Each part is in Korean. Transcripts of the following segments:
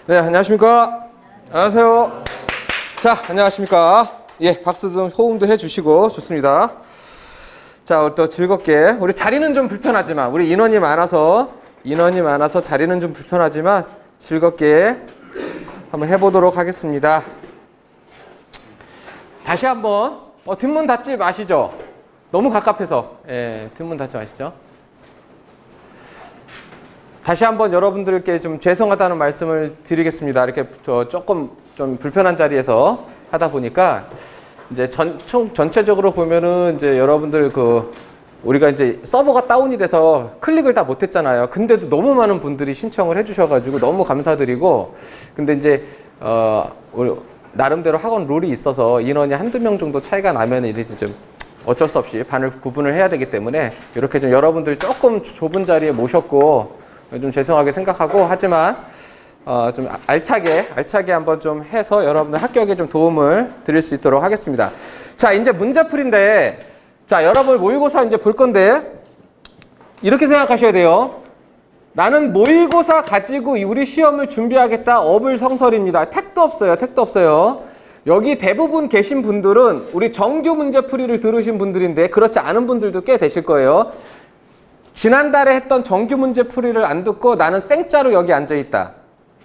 네, 안녕하십니까. 안녕하세요. 자, 안녕하십니까. 예, 박수 좀 호응도 해주시고 좋습니다. 자, 오늘 또 즐겁게 우리 자리는 좀 불편하지만 우리 인원이 많아서 자리는 좀 불편하지만 즐겁게 한번 해보도록 하겠습니다. 다시 한번 뒷문 닫지 마시죠. 너무 갑갑해서 뒷문 닫지 마시죠. 다시 한번 여러분들께 좀 죄송하다는 말씀을 드리겠습니다. 이렇게 조금 좀 불편한 자리에서 하다 보니까 이제 전체적으로 보면은 이제 여러분들 우리가 이제 서버가 다운이 돼서 클릭을 다 못했잖아요. 근데도 너무 많은 분들이 신청을 해주셔가지고 너무 감사드리고, 근데 이제 우리 나름대로 학원 룰이 있어서 인원이 한두 명 정도 차이가 나면 이제 좀 어쩔 수 없이 구분을 해야 되기 때문에 이렇게 좀 여러분들 조금 좁은 자리에 모셨고 좀 죄송하게 생각하고, 하지만 좀 알차게 한번 좀 해서 여러분들 합격에 좀 도움을 드릴 수 있도록 하겠습니다. 자, 이제 문제풀인데, 자, 여러분 모의고사 이제 볼 건데 이렇게 생각하셔야 돼요. 나는 모의고사 가지고 우리 시험을 준비하겠다. 어불성설입니다. 택도 없어요. 여기 대부분 계신 분들은 우리 정규 문제풀이를 들으신 분들인데 그렇지 않은 분들도 꽤 되실 거예요. 지난달에 했던 정규 문제풀이를 안 듣고 나는 생짜로 여기 앉아있다.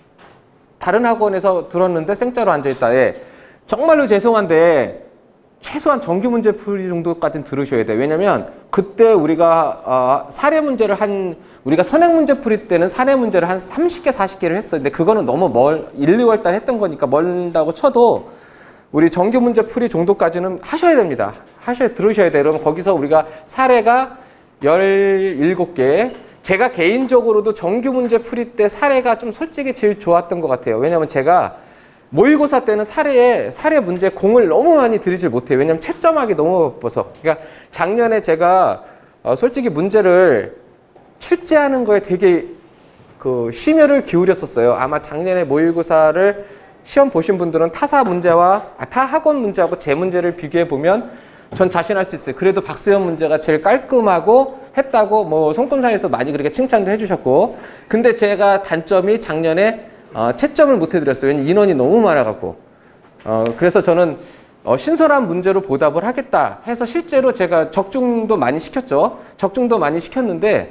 다른 학원에서 들었는데 생짜로 앉아있다. 예. 정말로 죄송한데 최소한 정규 문제풀이 정도까지는 들으셔야 돼요. 왜냐면 그때 우리가 사례 문제를 우리가 선행 문제풀이 때는 사례 문제를 한 30개, 40개를 했어요. 근데 그거는 너무 1, 2월 달 했던 거니까 멀다고 쳐도 우리 정규 문제풀이 정도까지는 하셔야 됩니다. 들으셔야 돼요. 그러면 거기서 우리가 사례가 17개. 제가 개인적으로도 정규 문제 풀이 때 사례가 좀 솔직히 제일 좋았던 것 같아요. 왜냐면 제가 모의고사 때는 사례 문제 공을 너무 많이 드리질 못해요. 왜냐면 채점하기 너무 바빠서. 그러니까 작년에 제가 솔직히 문제를 출제하는 거에 되게 심혈을 기울였었어요. 아마 작년에 모의고사를 시험 보신 분들은 타 학원 문제하고 제 문제를 비교해 보면 전 자신할 수 있어요. 그래도 박수현 문제가 제일 깔끔하고 했다고 뭐 성금상에서 많이 그렇게 칭찬도 해주셨고, 근데 제가 단점이 작년에 채점을 못 해드렸어요. 왜냐면 인원이 너무 많아갖고. 그래서 저는 신선한 문제로 보답을 하겠다 해서 실제로 제가 적중도 많이 시켰죠. 적중도 많이 시켰는데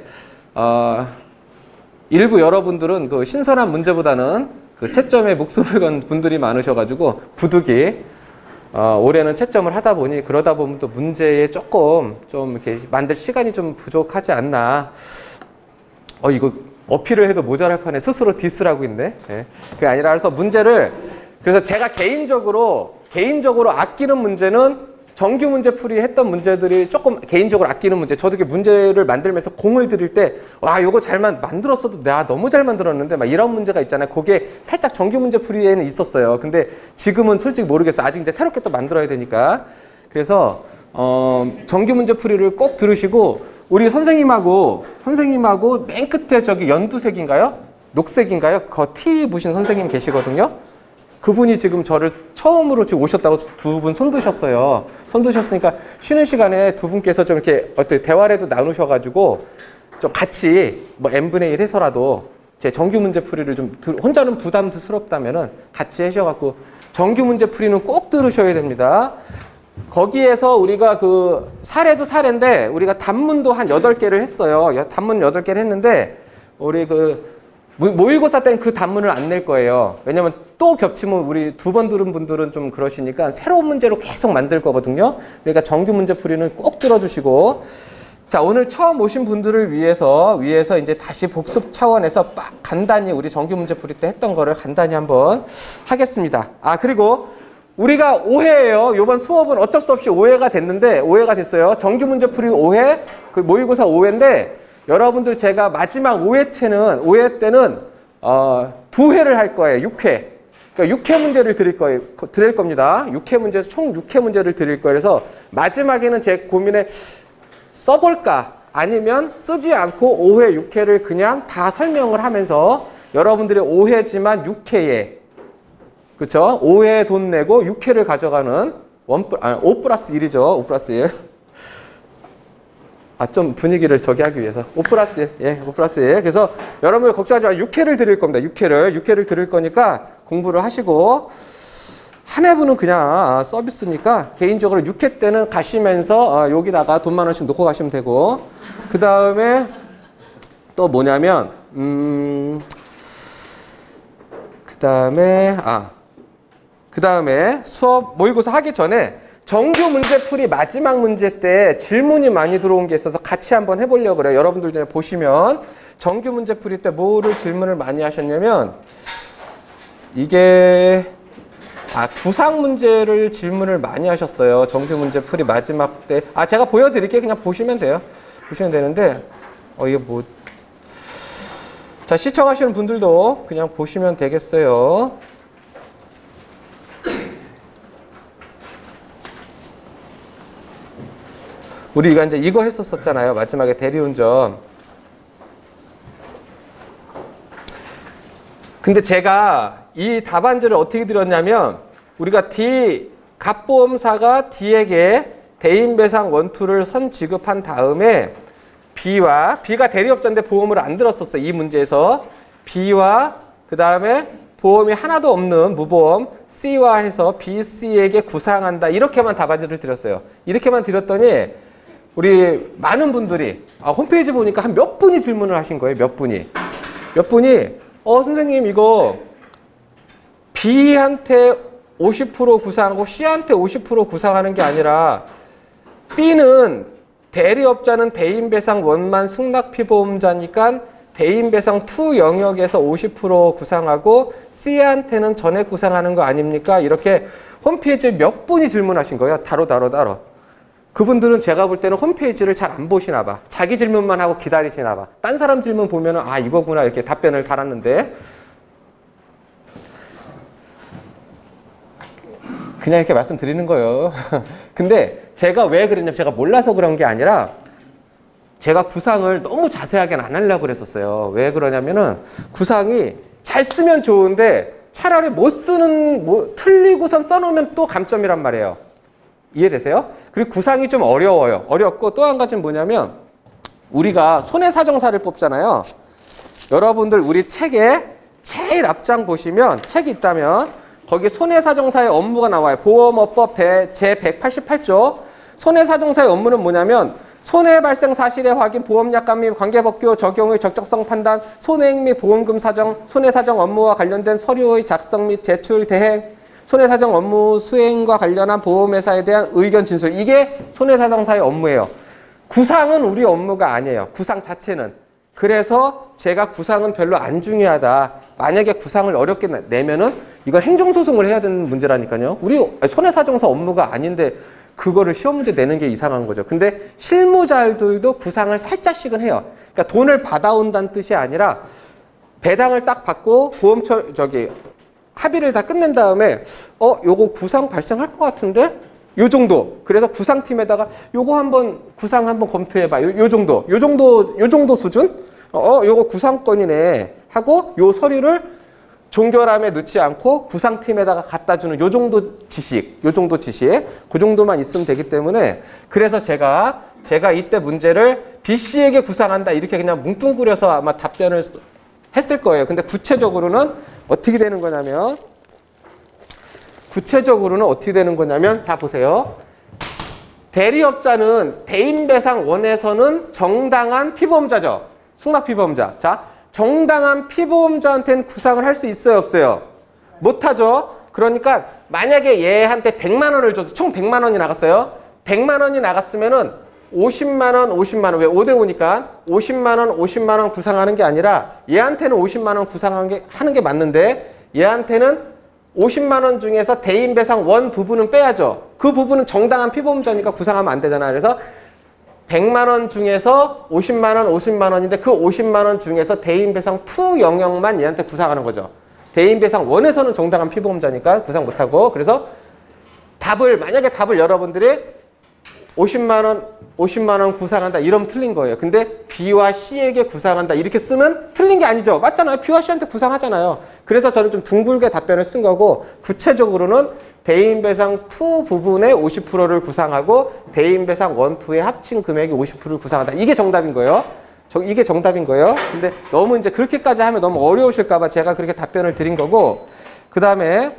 일부 여러분들은 그 신선한 문제보다는 그 채점에 목숨을 건 분들이 많으셔가지고 부득이 올해는 채점을 하다 보니 그러다 보면 또 문제에 조금 좀 이렇게 만들 시간이 좀 부족하지 않나. 이거 어필을 해도 모자랄 판에 스스로 디스를 하고 있네. 예. 그게 아니라 그래서 그래서 제가 개인적으로 아끼는 문제는 정규 문제 풀이 했던 문제들이 조금 개인적으로 아끼는 문제. 저도 이렇게 문제를 만들면서 공을 들일 때, 와, 이거 잘 만들었어도 내가 너무 잘 만들었는데 막 이런 문제가 있잖아요. 그게 살짝 정규 문제 풀이에는 있었어요. 근데 지금은 솔직히 모르겠어요. 아직 이제 새롭게 또 만들어야 되니까. 그래서 정규 문제 풀이를 꼭 들으시고, 우리 선생님하고 맨 끝에 저기 연두색인가요? 녹색인가요? 그 티 부신 선생님 계시거든요. 그분이 지금 저를 처음으로 지금 오셨다고 두 분 손드셨어요. 손드셨으니까 쉬는 시간에 두 분께서 좀 이렇게 어떻게 대화라도 나누셔가지고 좀 같이 뭐 n분의 1 해서라도 제 정규 문제 풀이를 좀 혼자는 부담스럽다면은 같이 하셔갖고 정규 문제 풀이는 꼭 들으셔야 됩니다. 거기에서 우리가 사례도 사례인데 우리가 단문도 한 8개를 했어요. 단문 8개를 했는데 우리 모의고사 때는 그 단문을 안 낼 거예요. 왜냐면 또 겹치면 우리 두 번 들은 분들은 좀 그러시니까 새로운 문제로 계속 만들 거거든요. 그러니까 정규 문제 풀이는 꼭 들어주시고, 자, 오늘 처음 오신 분들을 위해서 이제 다시 복습 차원에서 간단히 우리 정규 문제 풀이 때 했던 거를 간단히 한번 하겠습니다. 그리고 우리가 5회예요. 이번 수업은 어쩔 수 없이 5회가 됐어요. 정규 문제 풀이 5회, 모의고사 5회인데 여러분들 제가 마지막 5회 때는 2회를 할 거예요. 6회. 그러니까 6회 문제를 드릴 겁니다. 6회 문제, 총 6회 문제를 드릴 거예요. 그래서 마지막에는 제 고민에 써볼까? 아니면 쓰지 않고 5회, 6회를 그냥 다 설명을 하면서 여러분들이 5회지만 6회에, 그쵸? 5회 돈 내고 6회를 가져가는 5 플러스 1이죠. 5 플러스 1. 좀 분위기를 저기 하기 위해서. 5 플러스 1. 예, 5 플러스 1. 그래서 여러분들 걱정하지 마. 6회를 드릴 겁니다. 6회를 드릴 거니까 공부를 하시고, 한 회분은 그냥 서비스니까 개인적으로 6회 때는 가시면서 여기다가 돈 10,000원씩 놓고 가시면 되고, 그 다음에 또 뭐냐면, 그 다음에 수업 모의고사 하기 전에 정규 문제풀이 마지막 문제 때 질문이 많이 들어온 게 있어서 같이 한번 해보려고 그래요. 여러분들 중에 보시면 정규 문제풀이 때 뭐를 질문을 많이 하셨냐면 이게 구상 문제를 질문을 많이 하셨어요. 정규 문제풀이 마지막 때. 제가 보여드릴게요. 그냥 보시면 돼요. 보시면 되는데 이게 뭐 자, 시청하시는 분들도 그냥 보시면 되겠어요. 우리가 이제 이거 했었잖아요. 마지막에 대리운전. 근데 제가 이 답안지를 어떻게 드렸냐면 우리가 갑보험사가 D에게 대인배상 원투를 선 지급한 다음에 B가 대리업자인데 보험을 안 들었었어요. 이 문제에서 B와 그 다음에 보험이 하나도 없는 무보험 C와 해서 B, C에게 구상한다. 이렇게만 답안지를 드렸어요. 이렇게만 드렸더니 우리 많은 분들이 홈페이지 보니까 한 몇 분이 질문을 하신 거예요. 몇 분이 선생님 이거 B한테 50% 구상하고 C한테 50% 구상하는 게 아니라 B는 대리업자는 대인배상 원만 승낙피보험자니까 대인배상 2 영역에서 50% 구상하고 C한테는 전액 구상하는 거 아닙니까? 이렇게 홈페이지에 몇 분이 질문하신 거예요. 따로. 그분들은 제가 볼 때는 홈페이지를 잘 안 보시나 봐. 자기 질문만 하고 기다리시나 봐. 딴 사람 질문 보면은 이거구나 이렇게 답변을 달았는데 그냥 이렇게 말씀드리는 거예요. 근데 제가 왜 그랬냐면 제가 몰라서 그런 게 아니라 제가 구상을 너무 자세하게는 안 하려고 그랬었어요. 왜 그러냐면은 구상이 잘 쓰면 좋은데 차라리 못 쓰는 틀리고선 써놓으면 또 감점이란 말이에요. 이해되세요? 그리고 구상이 좀 어려워요. 어렵고 또 한 가지는 뭐냐면 우리가 손해사정사를 뽑잖아요. 여러분들 우리 책에 제일 앞장 보시면 책이 있다면 거기 손해사정사의 업무가 나와요. 보험업법 제188조. 손해사정사의 업무는 뭐냐면 손해 발생 사실의 확인, 보험약관 및 관계법규 적용의 적정성 판단, 손해액 및 보험금 사정, 손해사정 업무와 관련된 서류의 작성 및 제출, 대행, 손해사정 업무 수행과 관련한 보험회사에 대한 의견 진술. 이게 손해사정사의 업무예요. 구상은 우리 업무가 아니에요. 구상 자체는. 그래서 제가 구상은 별로 안 중요하다. 만약에 구상을 어렵게 내면은 이걸 행정소송을 해야 되는 문제라니까요. 우리 손해사정사 업무가 아닌데 그거를 시험 문제 내는 게 이상한 거죠. 근데 실무자들도 구상을 살짝씩은 해요. 그러니까 돈을 받아온다는 뜻이 아니라 배당을 딱 받고 합의를 다 끝낸 다음에 요거 구상 발생할 것 같은데? 요 정도. 그래서 구상팀에다가 요거 구상 한번 검토해봐. 요 정도 수준? 요거 구상권이네. 하고 요 서류를 종결함에 넣지 않고 구상팀에다가 갖다 주는 요 정도 지식. 그 정도만 있으면 되기 때문에 그래서 제가 이때 문제를 B씨에게 구상한다. 이렇게 그냥 뭉뚱그려서 아마 답변을 했을 거예요. 근데 구체적으로는 어떻게 되는 거냐면 자 보세요. 대리업자는 대인배상 원에서는 정당한 피보험자죠. 승낙피보험자. 자, 정당한 피보험자한테는 구상을 할 수 있어요, 없어요? 못하죠. 그러니까 만약에 얘한테 100만 원을 줘서 총 100만 원이 나갔어요. 100만 원이 나갔으면은 50만 원. 왜 5대 5니까 50만 원 구상하는 게 아니라 얘한테는 50만 원 구상하는 게 맞는데 얘한테는 50만 원 중에서 대인배상 원 부분은 빼야죠. 그 부분은 정당한 피보험자니까 구상하면 안 되잖아요. 그래서 100만 원 중에서 50만 원인데 그 50만 원 중에서 대인배상 2 영역만 얘한테 구상하는 거죠. 대인배상 원에서는 정당한 피보험자니까 구상 못하고. 그래서 만약에 답을 여러분들이 50만 원 구상한다 이러면 틀린 거예요. 근데 B와 C에게 구상한다 이렇게 쓰면 틀린 게 아니죠. 맞잖아요. B와 C한테 구상하잖아요. 그래서 저는 좀 둥글게 답변을 쓴 거고 구체적으로는 대인배상 2 부분의 50%를 구상하고 대인배상 1, 2의 합친 금액이 50%를 구상한다. 이게 정답인 거예요. 이게 정답인 거예요. 근데 너무 이제 그렇게까지 하면 너무 어려우실까 봐 제가 그렇게 답변을 드린 거고 그 다음에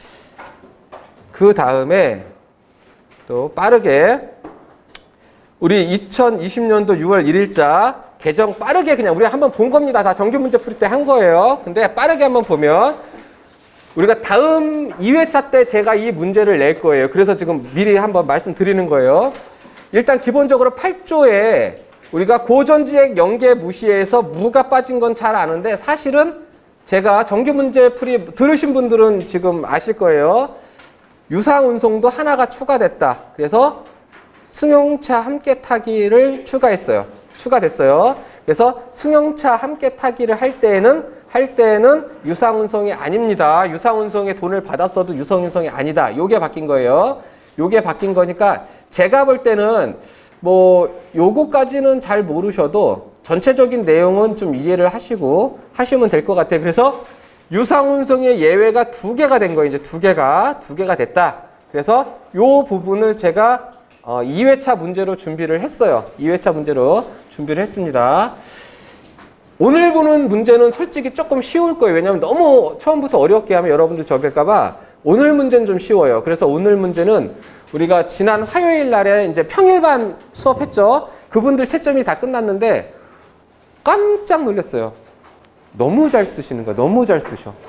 또 빠르게 우리 2020년도 6월 1일자 개정 빠르게 그냥 우리가 한번 본 겁니다. 다 정규 문제 풀 때 한 거예요. 근데 빠르게 한번 보면 우리가 다음 2회차 때 제가 이 문제를 낼 거예요. 그래서 지금 미리 한번 말씀드리는 거예요. 일단 기본적으로 8조에 우리가 고전지액 연계 무시해서 무가 빠진 건 잘 아는데 사실은 제가 정규 문제 풀이 들으신 분들은 지금 아실 거예요. 유상운송도 하나가 추가됐다. 그래서 승용차 함께 타기를 추가됐어요. 그래서 승용차 함께 타기를 할 때에는 유상운송이 아닙니다. 유상운송에 돈을 받았어도 유상운송이 아니다. 요게 바뀐 거예요. 요게 바뀐 거니까 제가 볼 때는 뭐 요거까지는 잘 모르셔도 전체적인 내용은 좀 이해를 하시면 될 것 같아요. 그래서 유상운송의 예외가 2개가 된 거예요. 이제 2개가 됐다. 그래서 요 부분을 제가 2회차 문제로 준비를 했어요. 2회차 문제로 준비를 했습니다. 오늘 보는 문제는 솔직히 조금 쉬울 거예요. 왜냐하면 너무 처음부터 어렵게 하면 여러분들 적을까봐 오늘 문제는 좀 쉬워요. 그래서 오늘 문제는 우리가 지난 화요일 날에 이제 평일반 수업했죠. 그분들 채점이 다 끝났는데 깜짝 놀랐어요. 너무 잘 쓰시는 거예요. 너무 잘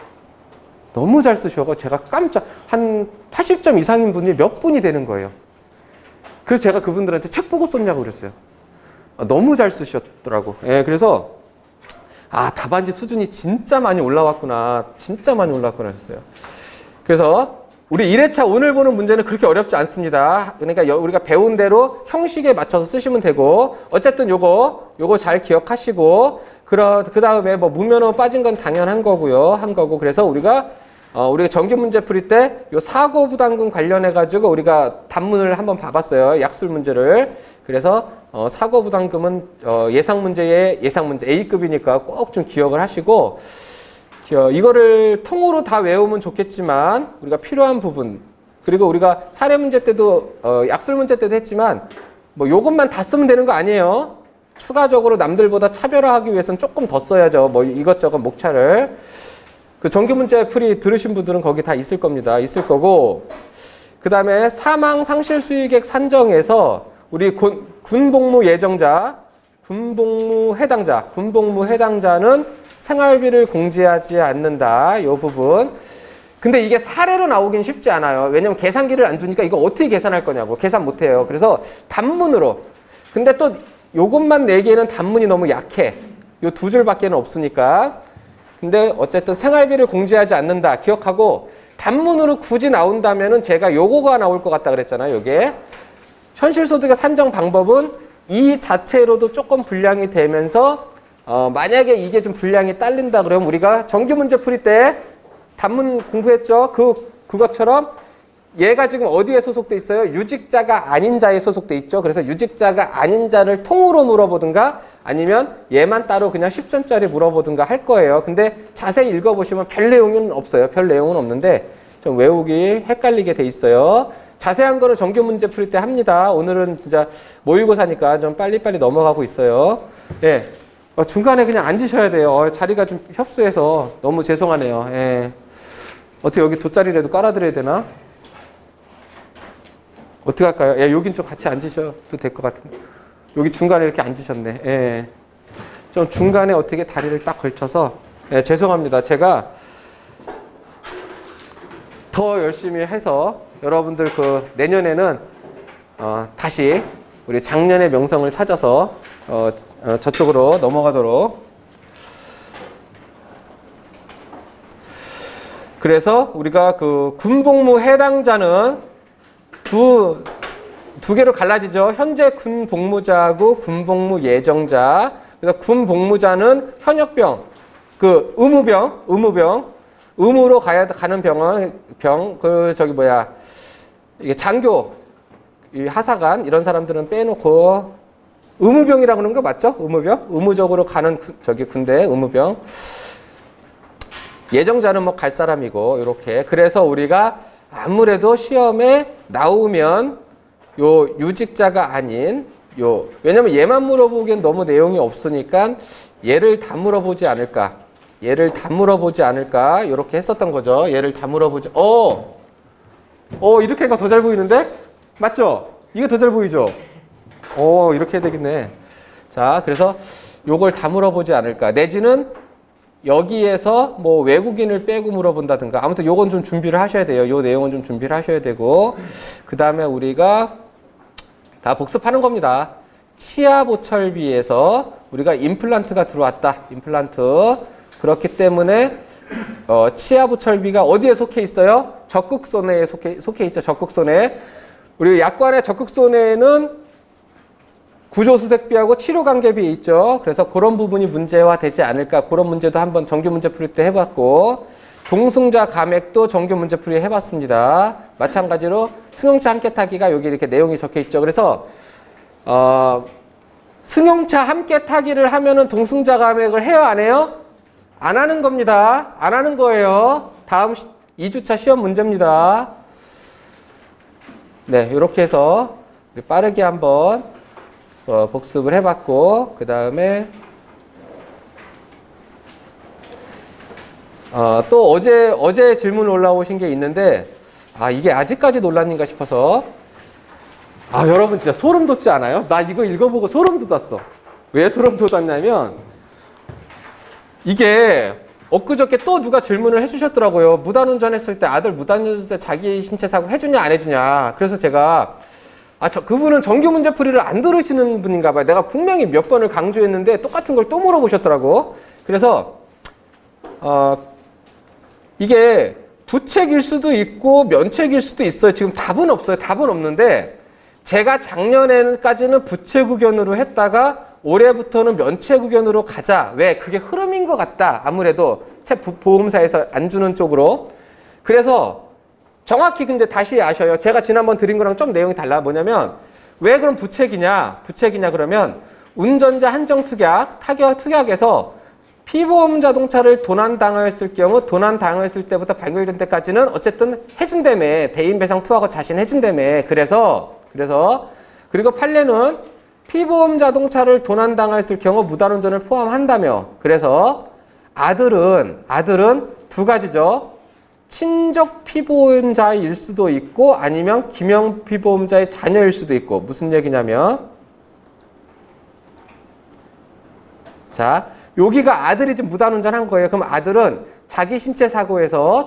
쓰셔서 제가 한 80점 이상인 분이 몇 분이 되는 거예요. 그래서 제가 그분들한테 책 보고 썼냐고 그랬어요. 너무 잘 쓰셨더라고. 예, 그래서 답안지 수준이 진짜 많이 올라왔구나 하셨어요. 그래서 우리 1회차 오늘 보는 문제는 그렇게 어렵지 않습니다. 그러니까 우리가 배운 대로 형식에 맞춰서 쓰시면 되고 어쨌든 요거 잘 기억하시고 그 다음에 뭐 무면허 빠진 건 당연한 거고요. 그래서 우리가 정규 문제 풀이 때 요 사고부담금 관련해 가지고 우리가 단문을 한번 봐봤어요. 약술 문제를. 그래서 사고부담금은 예상 문제 A급이니까 꼭 좀 기억을 하시고 이거를 통으로 다 외우면 좋겠지만 우리가 필요한 부분 그리고 우리가 사례 문제 때도 약술 문제 때도 했지만 뭐 요것만 다 쓰면 되는 거 아니에요. 추가적으로 남들보다 차별화하기 위해서는 조금 더 써야죠. 뭐 이것저것 목차를. 그 정규 문제 풀이 들으신 분들은 거기 다 있을 겁니다. 있을 거고 그 다음에 사망 상실 수익액 산정에서 우리 군복무 해당자는 생활비를 공제하지 않는다. 요 부분. 근데 이게 사례로 나오긴 쉽지 않아요. 왜냐면 계산기를 안 두니까 이거 어떻게 계산할 거냐고. 계산 못 해요. 그래서 단문으로. 근데 또 요것만 내기에는 단문이 너무 약해. 요 2줄밖에는 없으니까. 근데 어쨌든 생활비를 공제하지 않는다. 기억하고 단문으로 굳이 나온다면은 제가 요거가 나올 것 같다 그랬잖아요. 요게. 현실소득의 산정 방법은 이 자체로도 조금 분량이 되면서 만약에 이게 좀 분량이 딸린다 그러면 우리가 정규 문제 풀이 때 단문 공부했죠. 그것처럼 얘가 지금 어디에 소속돼 있어요? 유직자가 아닌 자에 소속돼 있죠. 그래서 유직자가 아닌 자를 통으로 물어보든가 아니면 얘만 따로 그냥 10점짜리 물어보든가 할 거예요. 근데 자세히 읽어보시면 별 내용은 없어요. 별 내용은 없는데 좀 외우기 헷갈리게 돼 있어요. 자세한 거는 정규 문제 풀 때 합니다. 오늘은 진짜 모의고사니까 좀 빨리빨리 넘어가고 있어요. 예. 중간에 그냥 앉으셔야 돼요. 자리가 좀 협소해서 너무 죄송하네요. 예. 어떻게 여기 돗자리라도 깔아드려야 되나? 어떻게 할까요? 예, 여긴 좀 같이 앉으셔도 될 것 같은데. 여기 중간에 이렇게 앉으셨네. 예. 좀 중간에 어떻게 다리를 딱 걸쳐서. 예, 죄송합니다. 제가 더 열심히 해서 여러분들 내년에는 다시 우리 작년의 명성을 찾아서 저쪽으로 넘어가도록. 그래서 우리가 군복무 해당자는 두 개로 갈라지죠. 현재 군복무자하고 군복무 예정자. 그래서 군복무자는 현역병, 의무로 가는 병원, 이게 장교, 이 하사관 이런 사람들은 빼놓고 의무병이라고 그러는 거 맞죠? 의무병? 의무적으로 가는 저기 군대 의무병. 예정자는 뭐 갈 사람이고 이렇게. 그래서 우리가 아무래도 시험에 나오면 요 유직자가 아닌 요 왜냐면 얘만 물어보기엔 너무 내용이 없으니까 얘를 다 물어보지 않을까. 얘를 다 물어보지 않을까. 이렇게 했었던 거죠. 얘를 다 물어보지. 이렇게 하니까 더 잘 보이는데? 맞죠? 이게 더 잘 보이죠? 이렇게 해야 되겠네. 자, 그래서 요걸 다 물어보지 않을까. 내지는 여기에서 뭐 외국인을 빼고 물어본다든가. 아무튼 요건 좀 준비를 하셔야 돼요. 요 내용은 좀 준비를 하셔야 되고. 그 다음에 우리가 다 복습하는 겁니다. 치아 보철비에서 우리가 임플란트가 들어왔다. 임플란트. 그렇기 때문에 치아 보철비가 어디에 속해 있어요? 적극손해에 속해 있죠. 적극손해. 우리 약관의 적극손해는 구조수색비하고 치료관계비 있죠. 그래서 그런 부분이 문제화되지 않을까. 그런 문제도 한번 정규 문제 풀이 때 해봤고, 동승자 감액도 정규 문제 풀이 해봤습니다. 마찬가지로 승용차 함께 타기가 여기 이렇게 내용이 적혀 있죠. 그래서 승용차 함께 타기를 하면은 동승자 감액을 해요, 안 해요? 안 하는 겁니다. 안 하는 거예요. 다음 2주차 시험 문제입니다. 네, 이렇게 해서 우리 빠르게 한번 복습을 해봤고, 그 다음에 또 어제 질문 올라오신 게 있는데, 이게 아직까지 논란인가 싶어서, 여러분 진짜 소름 돋지 않아요? 나 이거 읽어보고 소름 돋았어. 왜 소름 돋았냐면, 이게 엊그저께 또 누가 질문을 해주셨더라고요. 무단운전 했을 때 아들 무단운전 했을 때 자기 신체 사고 해주냐 안 해주냐. 그래서 제가 그분은 정규 문제풀이를 안 들으시는 분인가 봐요. 내가 분명히 몇 번을 강조했는데 똑같은 걸 또 물어보셨더라고. 그래서 이게 부책일 수도 있고 면책일 수도 있어요. 지금 답은 없어요. 답은 없는데 제가 작년에까지는 부책 의견으로 했다가 올해부터는 면책 의견으로 가자. 왜? 그게 흐름인 것 같다. 아무래도 보험사에서 안 주는 쪽으로. 그래서 정확히 근데 다시 아셔요. 제가 지난번 드린 거랑 좀 내용이 달라. 뭐냐면 왜 그럼 부책이냐? 부책이냐 그러면 운전자 한정특약, 특약에서 피보험 자동차를 도난당했을 경우 도난당했을 때부터 발견된 때까지는 어쨌든 해준다며. 대인배상 투하고 자신 해준다며. 그래서 그리고 판례는 피보험 자동차를 도난당했을 경우 무단운전을 포함한다며. 그래서 아들은 두 가지죠. 친족 피보험자일 수도 있고 아니면 김영 피보험자의 자녀일 수도 있고. 무슨 얘기냐면 자, 여기가 아들이 지금 무단운전한 거예요. 그럼 아들은 자기 신체 사고에서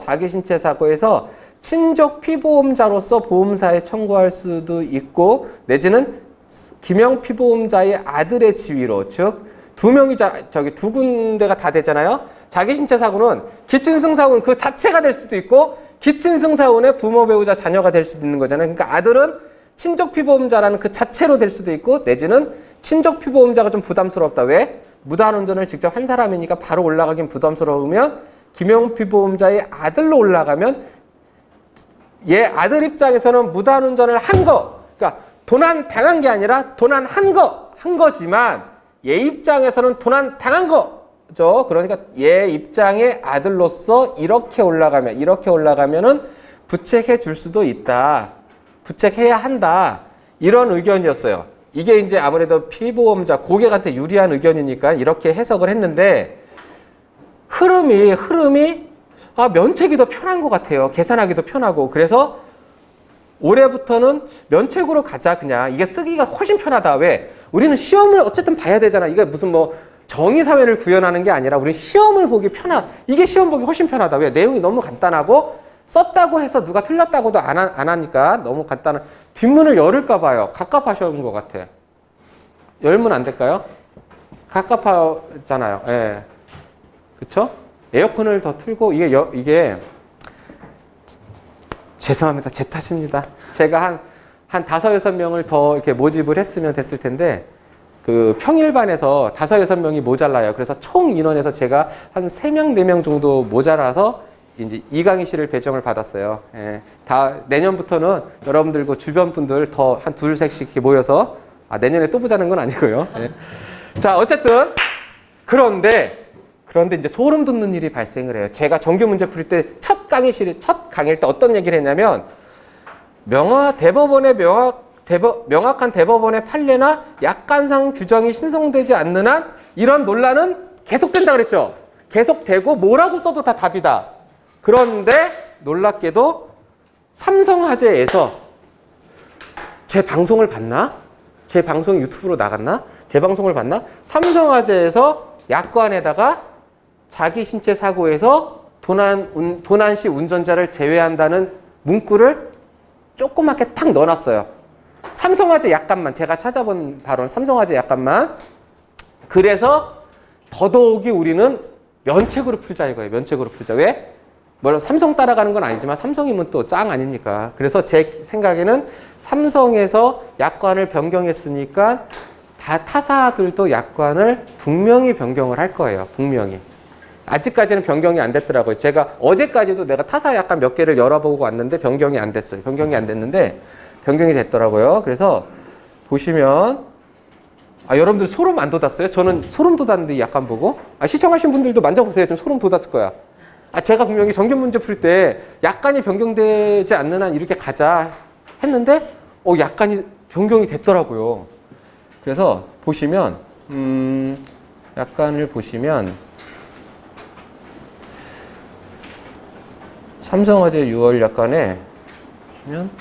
친족 피보험자로서 보험사에 청구할 수도 있고 내지는 김영 피보험자의 아들의 지위로, 즉 두 군데가 다 되잖아요. 자기 신체 사고는 기친승사운 그 자체가 될 수도 있고 기친승사운의 부모, 배우자, 자녀가 될 수도 있는 거잖아요. 그러니까 아들은 친족 피보험자라는 그 자체로 될 수도 있고 내지는 친족 피보험자가 좀 부담스럽다. 왜? 무단운전을 직접 한 사람이니까 바로 올라가긴 부담스러우면 김영 피보험자의 아들로 올라가면 얘 아들 입장에서는 무단운전을 한 거, 그러니까 도난 당한 게 아니라 도난 한 거지만 얘 입장에서는 도난 당한 거죠. 그러니까 얘 입장의 아들로서 이렇게 올라가면은 부책해 줄 수도 있다. 부책해야 한다. 이런 의견이었어요. 이게 이제 아무래도 피보험자 고객한테 유리한 의견이니까 이렇게 해석을 했는데 흐름이 면책이 더 편한 것 같아요. 계산하기도 편하고. 그래서 올해부터는 면책으로 가자. 그냥 이게 쓰기가 훨씬 편하다. 왜? 우리는 시험을 어쨌든 봐야 되잖아. 이게 무슨 뭐 정의사회를 구현하는 게 아니라 우리 시험을 보기 이게 시험 보기 훨씬 편하다. 왜? 내용이 너무 간단하고 썼다고 해서 누가 틀렸다고도 안 하니까 너무 간단한. 뒷문을 열을까 봐요. 갑갑하신 것 같아. 열면 안 될까요? 갑갑하잖아요. 예. 그쵸? 에어컨을 더 틀고 이게 죄송합니다. 제 탓입니다. 제가 한 5-6명을 더 이렇게 모집을 했으면 됐을 텐데 그 평일반에서 5-6명이 모자라요. 그래서 총 인원에서 제가 한 3명, 4명 정도 모자라서 이제 이강희실을 배정을 받았어요. 예. 다 내년부터는 여러분들 그 주변 분들 더 한 둘, 셋씩 이렇게 모여서 내년에 또 보자는 건 아니고요. 예. 자, 어쨌든 그런데 이제 소름 돋는 일이 발생을 해요. 제가 정규 문제 풀 때 첫 강의일 때 어떤 얘기를 했냐면 명확한 대법원의 판례나 약관상 규정이 신성되지 않는 한 이런 논란은 계속된다 그랬죠. 계속되고 뭐라고 써도 다 답이다. 그런데 놀랍게도 삼성화재에서 제 방송을 봤나? 제 방송이 유튜브로 나갔나? 제 방송을 봤나? 삼성화재에서 약관에다가 자기 신체 사고에서 도난시 운전자를 제외한다는 문구를 조그맣게 탁 넣어놨어요. 삼성화재 약관만, 제가 찾아본 바로는 삼성화재 약관만. 그래서 더더욱이 우리는 면책으로 풀자 이거예요. 면책으로 풀자. 왜? 물론 삼성 따라가는 건 아니지만 삼성이면 또 짱 아닙니까? 그래서 제 생각에는 삼성에서 약관을 변경했으니까 다 타사들도 약관을 분명히 변경을 할 거예요. 분명히. 아직까지는 변경이 안 됐더라고요. 제가 어제까지도 내가 타사 약관 몇 개를 열어보고 왔는데 변경이 안 됐어요. 변경이 안 됐는데 변경이 됐더라고요. 그래서 보시면 여러분들 소름 안 돋았어요? 저는 소름 돋았는데 이 약관 보고. 시청하신 분들도 만져보세요. 좀 소름 돋았을 거야. 제가 분명히 정규 문제 풀 때 약관이 변경되지 않는 한 이렇게 가자 했는데 약관이 변경이 됐더라고요. 그래서 보시면 약관을 보시면 삼성화재 6월 약관에 보시면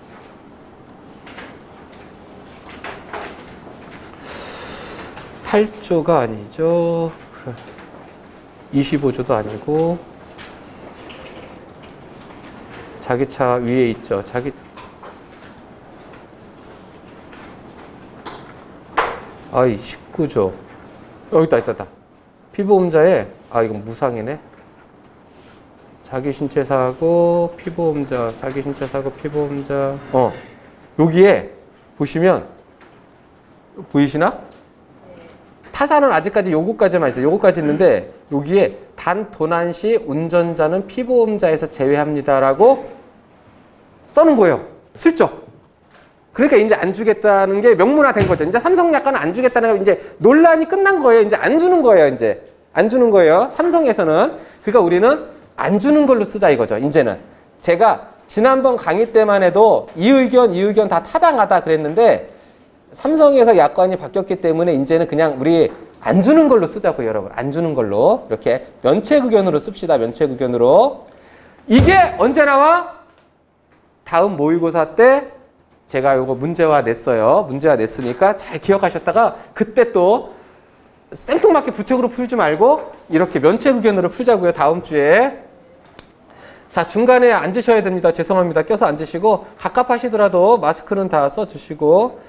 8조가 아니죠. 25조도 아니고 자기 차 위에 있죠. 19조. 있다. 피보험자에 이건 무상이네. 자기 신체 사고, 피보험자, 자기 신체 사고, 피보험자. 여기에 보시면 보이시나? 타사는 아직까지 요거까지만 있어요. 요거까지 있는데 여기에 단 도난 시 운전자는 피보험자에서 제외합니다라고 써놓은 거예요. 슬쩍. 그러니까 이제 안 주겠다는 게 명문화된 거죠. 이제 삼성 약관은 안 주겠다는 거 이제 논란이 끝난 거예요. 이제 안 주는 거예요. 이제 안 주는 거예요. 삼성에서는. 그러니까 우리는 안 주는 걸로 쓰자 이거죠. 이제는 제가 지난번 강의 때만 해도 이 의견 다 타당하다 그랬는데 삼성에서 약관이 바뀌었기 때문에 이제는 그냥 우리 안 주는 걸로 쓰자고 여러분. 안 주는 걸로 이렇게 면책 의견으로 씁시다. 면책 의견으로. 이게 언제 나와? 다음 모의고사 때 제가 이거 문제화 냈어요. 문제화 냈으니까 잘 기억하셨다가 그때 또 생뚱맞게 부책으로 풀지 말고 이렇게 면책 의견으로 풀자고요. 다음 주에. 자, 중간에 앉으셔야 됩니다. 죄송합니다. 껴서 앉으시고 갑갑하시더라도 마스크는 다 써주시고.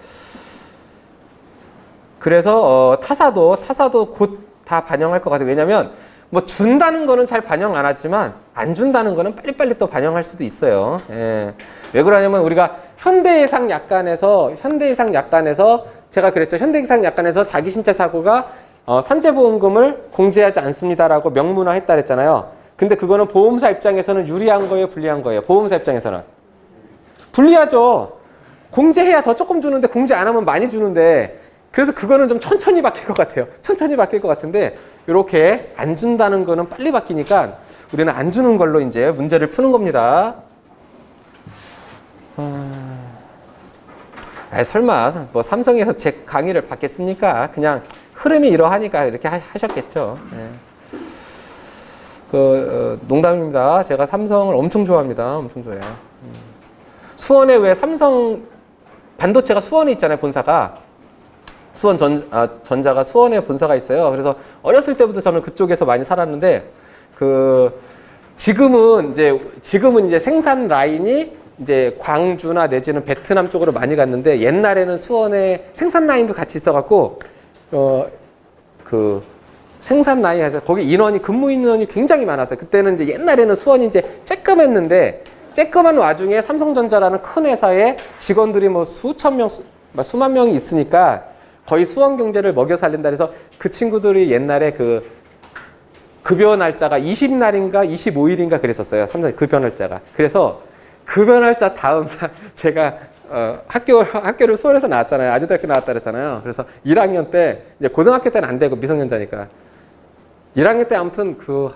그래서 타사도 곧 다 반영할 것 같아요. 왜냐면 뭐 준다는 거는 잘 반영 안 하지만 안 준다는 거는 빨리빨리 또 반영할 수도 있어요. 예. 왜 그러냐면 우리가 현대해상 약관에서 제가 그랬죠. 현대해상 약관에서 자기 신체 사고가 산재보험금을 공제하지 않습니다라고 명문화했다 그랬잖아요. 근데 그거는 보험사 입장에서는 유리한 거예요, 불리한 거예요? 보험사 입장에서는 불리하죠. 공제해야 더 조금 주는데 공제 안 하면 많이 주는데 그래서 그거는 좀 천천히 바뀔 것 같아요. 천천히 바뀔 것 같은데 이렇게 안 준다는 거는 빨리 바뀌니까 우리는 안 주는 걸로 이제 문제를 푸는 겁니다. 설마 뭐 삼성에서 제 강의를 받겠습니까? 그냥 흐름이 이러하니까 이렇게 하셨겠죠. 네. 농담입니다. 제가 삼성을 엄청 좋아합니다. 엄청 좋아해요. 수원에 왜 삼성 반도체가 수원에 있잖아요. 본사가. 수원 전자가 수원에 본사가 있어요. 그래서 어렸을 때부터 저는 그쪽에서 많이 살았는데 지금은 이제 생산 라인이 이제 광주나 내지는 베트남 쪽으로 많이 갔는데 옛날에는 수원에 생산 라인도 같이 있어갖고 생산 라인에서 거기 근무 인원이 굉장히 많았어요. 그때는 이제 옛날에는 수원이 이제 쬐끔했는데 쬐끔한 와중에 삼성전자라는 큰 회사에 직원들이 뭐 수만 명이 있으니까 거의 수원 경제를 먹여 살린다 그래서 그 친구들이 옛날에 그 급여 날짜가 20날인가 25일인가 그랬었어요. 급여 날짜가. 그래서 급여 날짜 다음 날 제가 학교를 서울에서 나왔잖아요. 아주대학교 나왔다 그랬잖아요. 그래서 1학년 때 이제 고등학교 때는 안 되고 미성년자니까 1학년 때 아무튼 그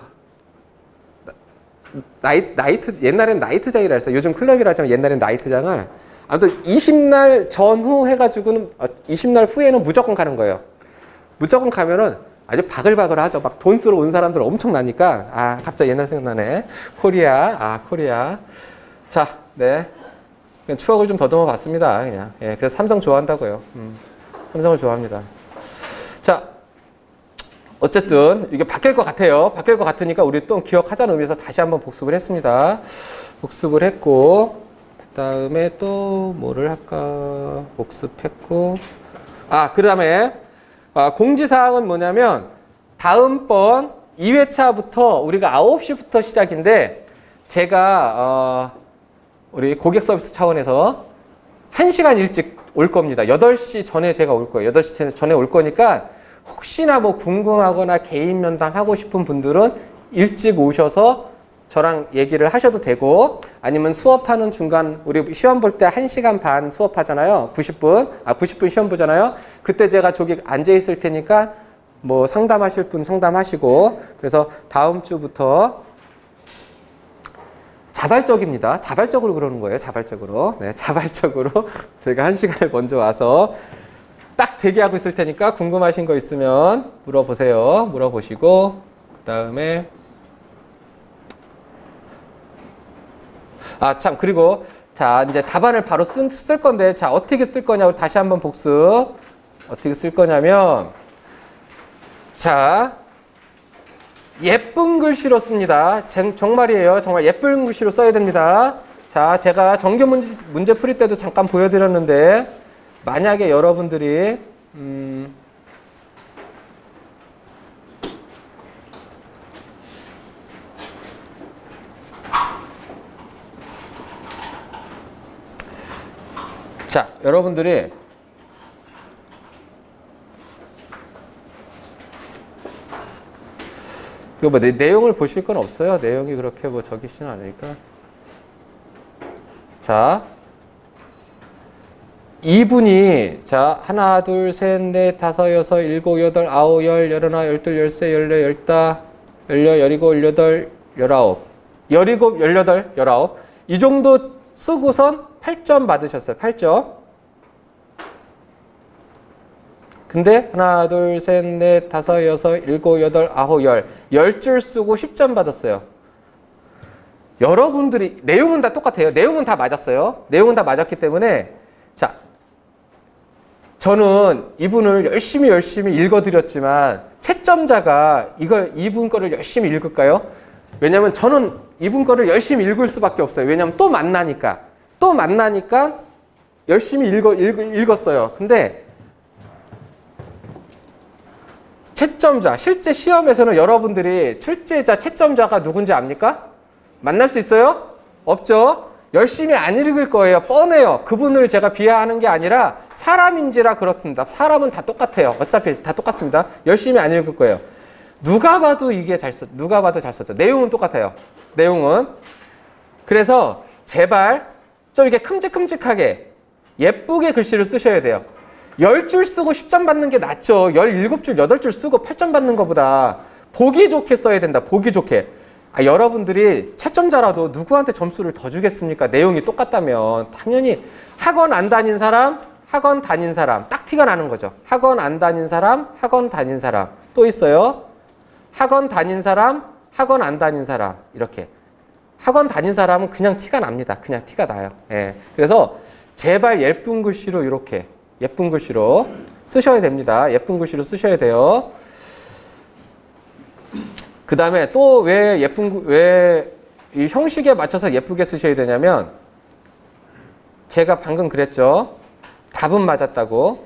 나이트 옛날엔 나이트장이라 했어요. 요즘 클럽이라 하지만 옛날엔 나이트장을 아무튼 20날 전후 해가지고는 20날 후에는 무조건 가는 거예요. 무조건 가면은 아주 바글바글 하죠. 막 돈 쓰러 온 사람들 엄청 나니까 아 갑자기 옛날 생각나네. 코리아. 자, 네. 그냥 추억을 좀 더듬어 봤습니다. 그냥. 예, 그래서 삼성 좋아한다고요. 삼성을 좋아합니다. 자, 어쨌든 이게 바뀔 것 같아요. 바뀔 것 같으니까 우리 또 기억하자는 의미에서 다시 한번 복습을 했습니다. 복습을 했고 그 다음에 또 뭐를 할까? 복습했고 그 다음에 공지사항은 뭐냐면 다음번 2회차부터 우리가 9시부터 시작인데 제가 우리 고객 서비스 차원에서 1시간 일찍 올 겁니다. 8시 전에 제가 올 거예요. 8시 전에 올 거니까 혹시나 뭐 궁금하거나 개인 면담 하고 싶은 분들은 일찍 오셔서 저랑 얘기를 하셔도 되고 아니면 수업하는 중간 우리 시험 볼 때 1시간 반 수업하잖아요. 90분 시험 보잖아요. 그때 제가 저기 앉아 있을 테니까 뭐 상담하실 분 상담하시고 그래서 다음 주부터 자발적입니다. 자발적으로 그러는 거예요. 자발적으로. 네, 자발적으로 제가 1시간을 먼저 와서 딱 대기하고 있을 테니까 궁금하신 거 있으면 물어보세요. 물어보시고 그 다음에 참 그리고 자 이제 답안을 바로 쓸 건데 자 어떻게 쓸 거냐고 다시 한번 복습. 어떻게 쓸 거냐면 자 예쁜 글씨로 씁니다. 정말이에요. 정말 예쁜 글씨로 써야 됩니다. 자 제가 정규 문제 풀이 때도 잠깐 보여드렸는데 만약에 여러분들이 자 여러분들이 이거 뭐 내용을 보실 건 없어요. 내용이 그렇게 뭐 적이지는 않으니까. 자, 이분이 자 하나, 둘, 셋, 넷, 다섯, 여섯, 일곱, 여덟, 아홉, 열, 열하나, 열둘, 열세, 열네, 열다, 열여, 열일곱, 열여덟, 열아홉, 열일곱, 열여덟, 열아홉 이 정도 쓰고선 8점 받으셨어요. 8점. 근데 하나, 둘, 셋, 넷, 다섯, 여섯, 일곱, 여덟, 아홉, 열 10줄 쓰고 10점 받았어요. 여러분들이 내용은 다 똑같아요. 내용은 다 맞았어요. 내용은 다 맞았기 때문에 자 저는 이분을 열심히 읽어드렸지만 채점자가 이분 거를 열심히 읽을까요? 왜냐면 저는 이분 거를 열심히 읽을 수밖에 없어요. 왜냐면 또 만나니까 열심히 읽었어요. 근데 채점자, 실제 시험에서는 여러분들이 출제자, 채점자가 누군지 압니까? 만날 수 있어요? 없죠? 열심히 안 읽을 거예요. 뻔해요. 그분을 제가 비하하는 게 아니라 사람인지라 그렇습니다. 사람은 다 똑같아요. 어차피 다 똑같습니다. 열심히 안 읽을 거예요. 누가 봐도 잘 썼죠. 내용은 똑같아요. 내용은. 그래서 제발 좀 이렇게 큼직큼직하게 예쁘게 글씨를 쓰셔야 돼요. 10줄 쓰고 10점 받는 게 낫죠. 17줄, 8줄 쓰고 8점 받는 것보다 보기 좋게 써야 된다. 보기 좋게. 여러분들이 채점자라도 누구한테 점수를 더 주겠습니까? 내용이 똑같다면. 당연히 학원 안 다닌 사람, 학원 다닌 사람. 딱 티가 나는 거죠. 학원 안 다닌 사람, 학원 다닌 사람. 또 있어요. 학원 다닌 사람, 학원 안 다닌 사람. 이렇게. 학원 다닌 사람은 그냥 티가 납니다. 그냥 티가 나요. 예. 그래서 제발 예쁜 글씨로 이렇게 예쁜 글씨로 쓰셔야 됩니다. 예쁜 글씨로 쓰셔야 돼요. 그 다음에 또 왜 이 형식에 맞춰서 예쁘게 쓰셔야 되냐면 제가 방금 그랬죠. 답은 맞았다고.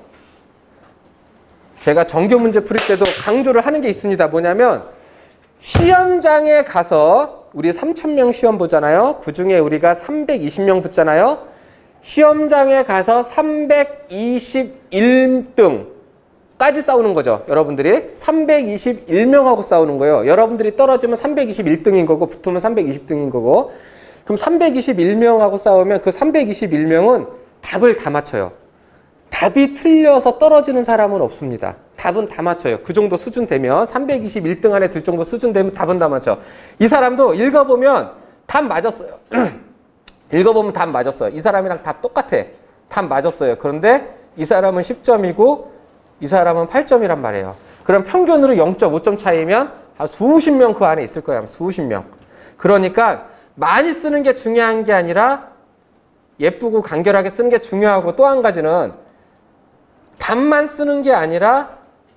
제가 정규 문제 풀이 때도 강조를 하는 게 있습니다. 뭐냐면 시험장에 가서 우리 3,000명 시험 보잖아요. 그중에 우리가 320명 붙잖아요. 시험장에 가서 321등 까지 싸우는 거죠. 여러분들이 321명하고 싸우는 거예요. 여러분들이 떨어지면 321등인 거고 붙으면 320등인 거고. 그럼 321명하고 싸우면 그 321명은 답을 다 맞춰요. 답이 틀려서 떨어지는 사람은 없습니다. 답은 다 맞춰요. 그 정도 수준 되면 321등 안에 들 정도 수준 되면 답은 다 맞춰. 이 사람도 읽어보면 답 맞았어요. 읽어보면 답 맞았어요. 이 사람이랑 답 똑같아. 답 맞았어요. 그런데 이 사람은 10점이고 이 사람은 8점이란 말이에요. 그럼 평균으로 0.5점 차이면 한 수십 명 그 안에 있을 거야. 수십 명. 그러니까 많이 쓰는 게 중요한 게 아니라 예쁘고 간결하게 쓰는 게 중요하고 또 한 가지는 답만 쓰는 게 아니라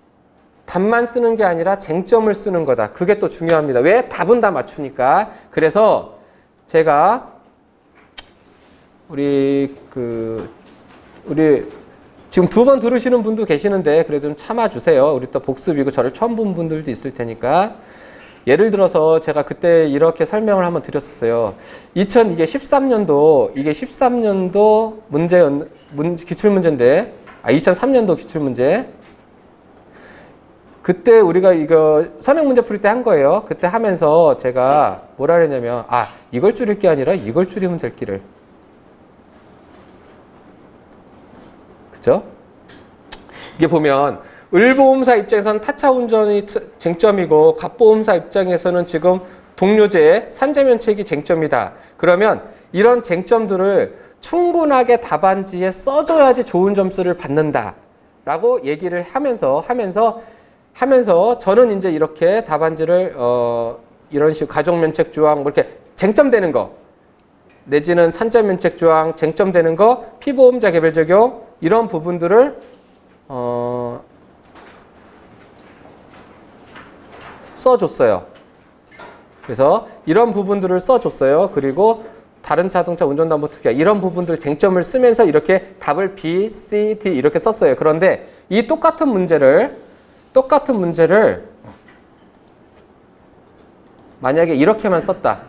쟁점을 쓰는 거다. 그게 또 중요합니다. 왜? 답은 다 맞추니까. 그래서 제가 우리 지금 2번 들으시는 분도 계시는데 그래도 좀 참아주세요. 우리 또 복습이고 저를 처음 본 분들도 있을 테니까. 예를 들어서 제가 그때 이렇게 설명을 한번 드렸었어요. 이게 13년도 기출문제인데 2003년도 기출문제. 그때 우리가 이거 선행문제 풀 때 한 거예요. 그때 하면서 제가 뭐라 그랬냐면 이걸 줄일 게 아니라 이걸 줄이면 될 길을. 그죠? 이게 보면 을보험사 입장에서는 타차 운전이 쟁점이고 갑보험사 입장에서는 지금 동료제 산재면책이 쟁점이다. 그러면 이런 쟁점들을 충분하게 답안지에 써줘야지 좋은 점수를 받는다. 라고 얘기를 하면서 저는 이제 이렇게 답안지를 이런 식으로 가족면책 조항 뭐 이렇게 쟁점되는 거 내지는 산재면책 조항 쟁점되는 거 피보험자 개별 적용 이런 부분들을 써줬어요. 그래서 이런 부분들을 써줬어요. 그리고 다른 자동차 운전담보 특약 이런 부분들 쟁점을 쓰면서 이렇게 답을 B, C, D 이렇게 썼어요. 그런데 이 똑같은 문제를 만약에 이렇게만 썼다.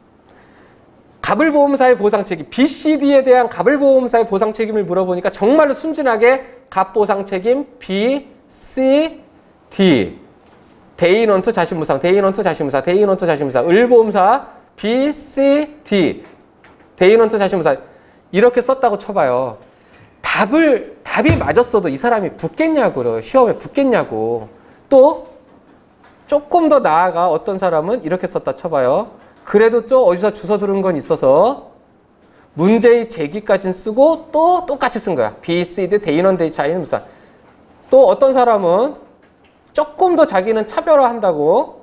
가불보험사의 보상책임, B, C, D에 대한 가불보험사의 보상책임을 물어보니까 정말로 순진하게 갑보상책임 B, C, D 대인원투 자신무상, 대인원투 자신무상, 대인원투 자신무상, 을보험사 B, C, D 대인원투 자신무상 이렇게 썼다고 쳐봐요. 답이 맞았어도 이 사람이 붙겠냐고요. 시험에 붙겠냐고. 또 조금 더 나아가 어떤 사람은 이렇게 썼다 쳐봐요. 그래도 좀 어디서 주워 들은 건 있어서 문제의 제기까지는 쓰고 또 똑같이 쓴 거야. B, C, D 대인원 대인 자신무상. 또 어떤 사람은 조금 더 자기는 차별화한다고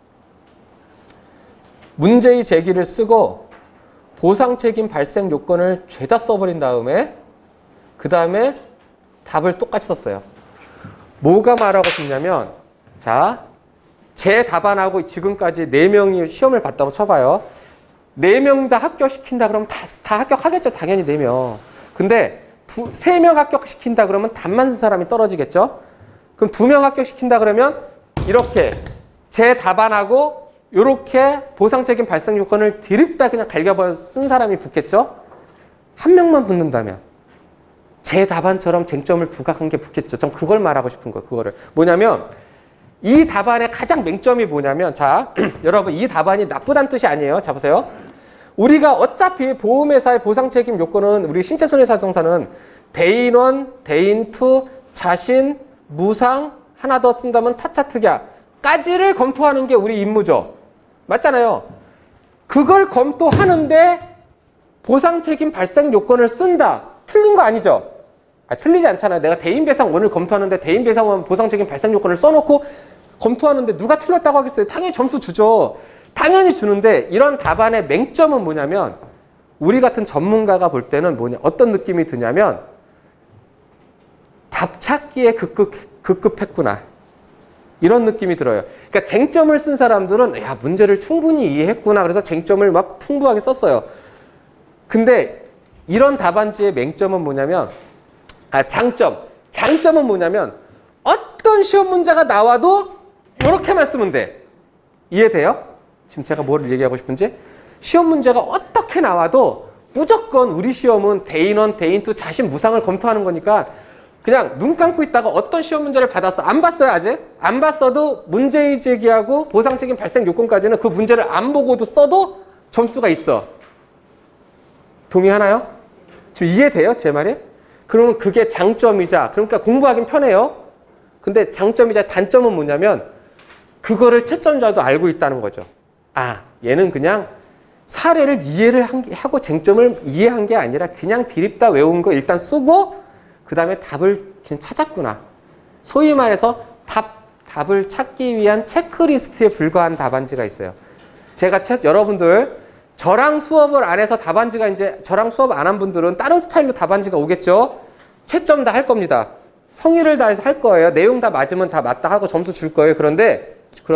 문제의 제기를 쓰고 보상책임 발생 요건을 죄다 써버린 다음에 그 다음에 답을 똑같이 썼어요. 뭐가 말하고 싶냐면 자, 제 답안하고 지금까지 4명이 시험을 봤다고 쳐봐요. 4명 다 합격시킨다 그러면 다 합격하겠죠. 당연히 4명. 근데 3명 합격시킨다 그러면 답만 쓴 사람이 떨어지겠죠. 그럼 2명 합격시킨다 그러면 이렇게 제 답안하고 이렇게 보상책임 발생 요건을 드립다 그냥 갈겨버려 쓴 사람이 붙겠죠. 한 명만 붙는다면 제 답안처럼 쟁점을 부각한 게 붙겠죠. 전 그걸 말하고 싶은 거예요. 그거를 뭐냐면 이 답안의 가장 맹점이 뭐냐면 자 여러분 이 답안이 나쁘다는 뜻이 아니에요. 자 보세요. 우리가 어차피 보험회사의 보상책임 요건은 우리 신체손해사정사는 대인원, 대인투, 자신, 무상 하나 더 쓴다면 타차 특약까지를 검토하는 게 우리 임무죠. 맞잖아요. 그걸 검토하는데 보상책임 발생 요건을 쓴다. 틀린 거 아니죠? 틀리지 않잖아요. 내가 대인배상 오늘 검토하는데 대인배상원 보상책임 발생 요건을 써놓고 검토하는데 누가 틀렸다고 하겠어요? 당연히 점수 주죠. 당연히 주는데 이런 답안의 맹점은 뭐냐면 우리 같은 전문가가 볼 때는 어떤 느낌이 드냐면 답 찾기에 급급했구나. 이런 느낌이 들어요. 그러니까 쟁점을 쓴 사람들은 야 문제를 충분히 이해했구나. 그래서 쟁점을 막 풍부하게 썼어요. 근데 이런 답안지의 맹점은 뭐냐면 장점은 뭐냐면 어떤 시험 문제가 나와도 이렇게만 쓰면 돼. 이해돼요? 지금 제가 뭘 얘기하고 싶은지? 시험 문제가 어떻게 나와도 무조건 우리 시험은 대인원, 대인투, 자신 무상을 검토하는 거니까 그냥 눈 감고 있다가 어떤 시험 문제를 받았어. 안 봤어요, 아직? 안 봤어도 문제의 제기하고 보상 책임 발생 요건까지는 그 문제를 안 보고도 써도 점수가 있어. 동의하나요? 지금 이해돼요, 제 말이? 그러면 그게 장점이자, 그러니까 공부하긴 편해요. 근데 장점이자 단점은 뭐냐면 그거를 채점자도 알고 있다는 거죠. 아, 얘는 그냥 사례를 이해를 하고 쟁점을 이해한 게 아니라 그냥 드립다 외운 거 일단 쓰고 그 다음에 답을 그냥 찾았구나. 소위 말해서 답을 찾기 위한 체크리스트에 불과한 답안지가 있어요. 제가 여러분들 저랑 수업을 안 해서 답안지가 이제 저랑 수업 안 한 분들은 다른 스타일로 답안지가 오겠죠. 채점 다 할 겁니다. 성의를 다해서 할 거예요. 내용 다 맞으면 다 맞다 하고 점수 줄 거예요. 그런데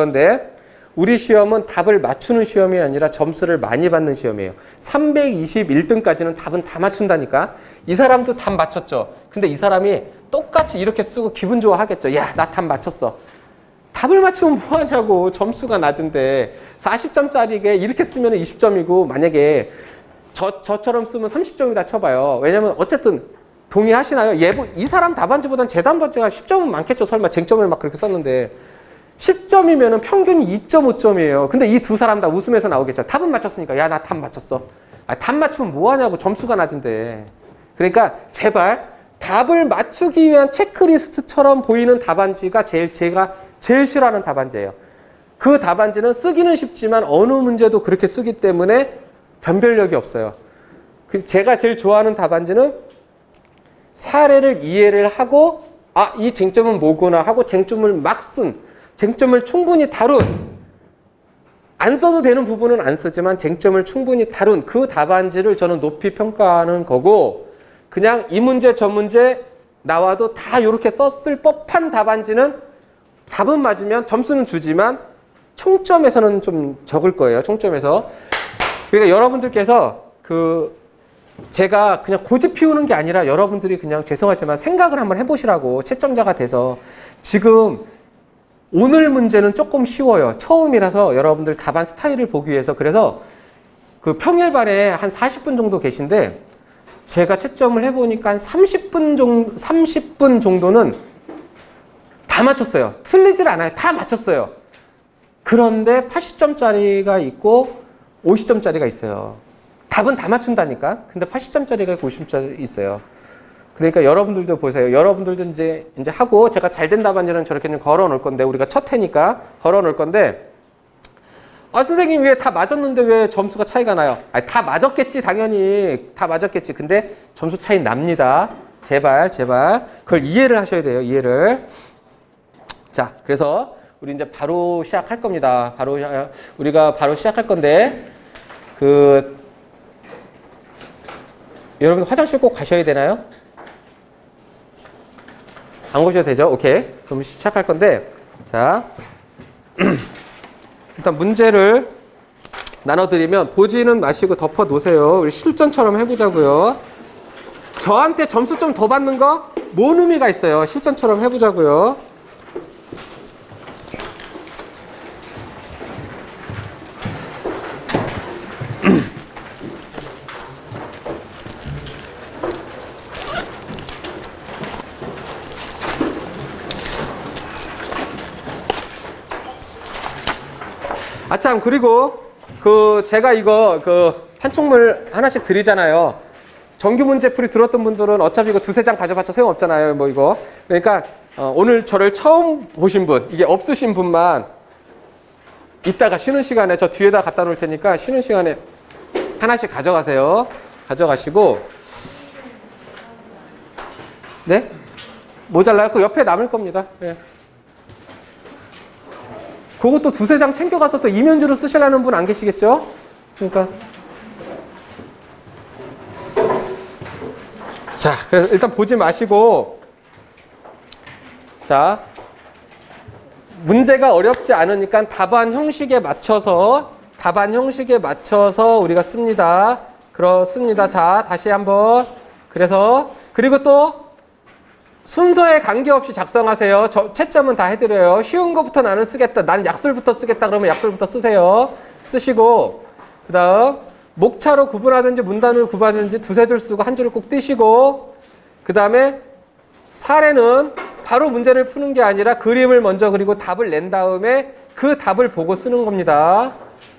우리 시험은 답을 맞추는 시험이 아니라 점수를 많이 받는 시험이에요. 321등까지는 답은 다 맞춘다니까. 이 사람도 답 맞췄죠. 근데 이 사람이 똑같이 이렇게 쓰고 기분 좋아하겠죠. 야, 나 답 맞췄어. 답을 맞추면 뭐하냐고. 점수가 낮은데 40점짜리게 이렇게 쓰면 20점이고 만약에 저처럼 쓰면 30점이다 쳐봐요. 왜냐면 어쨌든 동의하시나요? 이 사람 답안지보다는 제 답안지가 10점은 많겠죠. 설마 쟁점을 막 그렇게 썼는데 10점이면 평균이 2.5점이에요. 근데 이 두 사람 다 웃으면서 나오겠죠. 답은 맞췄으니까. 야, 나 답 맞췄어. 아, 답 맞추면 뭐하냐고. 점수가 낮은데. 그러니까 제발 답을 맞추기 위한 체크리스트처럼 보이는 답안지가 제가 제일 싫어하는 답안지예요. 그 답안지는 쓰기는 쉽지만 어느 문제도 그렇게 쓰기 때문에 변별력이 없어요. 제가 제일 좋아하는 답안지는 사례를 이해를 하고 아, 이 쟁점은 뭐구나 하고 쟁점을 막 쟁점을 충분히 다룬, 안 써도 되는 부분은 안 쓰지만 쟁점을 충분히 다룬 그 답안지를 저는 높이 평가하는 거고, 그냥 이 문제 저 문제 나와도 다 이렇게 썼을 법한 답안지는 답은 맞으면 점수는 주지만 총점에서는 좀 적을 거예요. 총점에서. 그러니까 여러분들께서 제가 그냥 고집 피우는 게 아니라 여러분들이 그냥 죄송하지만 생각을 한번 해보시라고, 채점자가 돼서. 지금 오늘 문제는 조금 쉬워요. 처음이라서 여러분들 답안 스타일을 보기 위해서. 그래서 그 평일반에 한 40분 정도 계신데 제가 채점을 해보니까 한 30분 정도는 다 맞췄어요. 틀리질 않아요. 다 맞췄어요. 그런데 80점짜리가 있고 50점짜리가 있어요. 답은 다 맞춘다니까. 근데 80점짜리가 있고 50점짜리 있어요. 그러니까 여러분들도 보세요. 여러분들도 이제 하고 제가 잘된 답안지는 저렇게 좀 걸어 놓을 건데, 우리가 첫 해니까 걸어 놓을 건데, 아, 선생님 왜 다 맞았는데 왜 점수가 차이가 나요? 아, 다 맞았겠지. 당연히 다 맞았겠지. 근데 점수 차이 납니다. 제발 그걸 이해를 하셔야 돼요. 이해를. 자, 그래서 우리 이제 바로 시작할 겁니다. 우리가 바로 시작할 건데, 여러분 화장실 꼭 가셔야 되나요? 안 오셔도 되죠? 오케이. 그럼 시작할 건데, 자, 일단 문제를 나눠드리면 보지는 마시고 덮어 놓으세요. 우리 실전처럼 해보자고요. 저한테 점수 좀 더 받는 거 뭔 의미가 있어요? 실전처럼 해보자고요. 아, 참, 그리고 제가 이거 판촉물 하나씩 드리잖아요. 정규 문제풀이 들었던 분들은 어차피 이거 두세 장 가져봤자 소용없잖아요. 뭐 이거. 그러니까 오늘 저를 처음 보신 분, 이게 없으신 분만 이따가 쉬는 시간에 저 뒤에다 갖다 놓을 테니까 쉬는 시간에 하나씩 가져가세요. 가져가시고, 네? 모자라요? 그 옆에 남을 겁니다. 네. 그것도 두세 장 챙겨가서 또 이면주로 쓰시려는 분 안 계시겠죠? 그러니까. 자, 그래서 일단 보지 마시고, 자, 문제가 어렵지 않으니까 답안 형식에 맞춰서 우리가 씁니다. 그렇습니다. 자, 다시 한번. 그리고 또 순서에 관계없이 작성하세요. 채점은 다 해드려요. 쉬운 것부터 나는 쓰겠다. 난 약술부터 쓰겠다. 그러면 약술부터 쓰세요. 쓰시고, 그 다음 목차로 구분하든지 문단으로 구분하든지 두세 줄 쓰고 한 줄을 꼭 띄시고, 그 다음에 사례는 바로 문제를 푸는 게 아니라 그림을 먼저 그리고 답을 낸 다음에 그 답을 보고 쓰는 겁니다.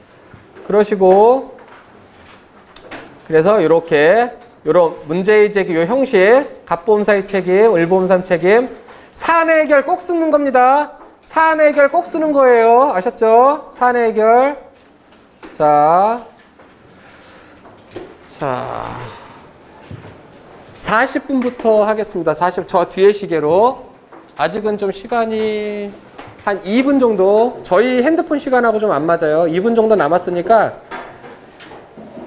그러시고 그래서 이렇게 요런 문제의 제기 요 형식 갑보험사의 책임, 을보험사 책임 사안의 해결 꼭 쓰는 겁니다. 사안의 해결 꼭 쓰는 거예요. 아셨죠? 사안의 해결. 자 40분부터 하겠습니다. 저 뒤에 시계로. 아직은 좀 시간이 한 2분 정도, 저희 핸드폰 시간하고 좀 안 맞아요. 2분 정도 남았으니까.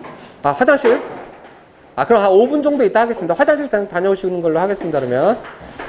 화장실? 그럼 한 5분 정도 있다 하겠습니다. 화장실 다녀오시는 걸로 하겠습니다, 그러면.